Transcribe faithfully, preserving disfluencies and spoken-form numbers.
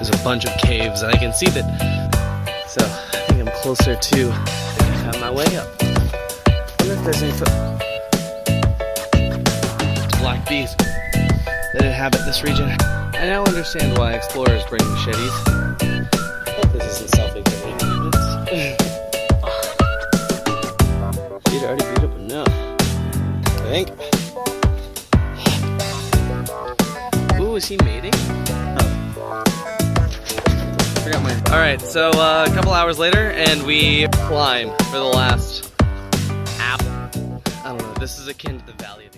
There's a bunch of caves, and I can see that. So I think I'm closer to have my way up. I wonder if there's any foot. Black bees that inhabit this region. I now understand why explorers bring machetes. I hope this isn't self-incriminating. Feet already beat up enough, I think. Ooh, is he mating? Oh. Forgot my. Alright, so uh, a couple hours later, and we climb for the last app. I don't know, this is akin to the Valley of